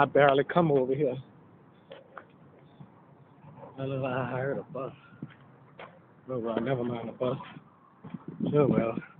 I barely come over here. I heard a bus. Oh well, never mind the bus. Oh well.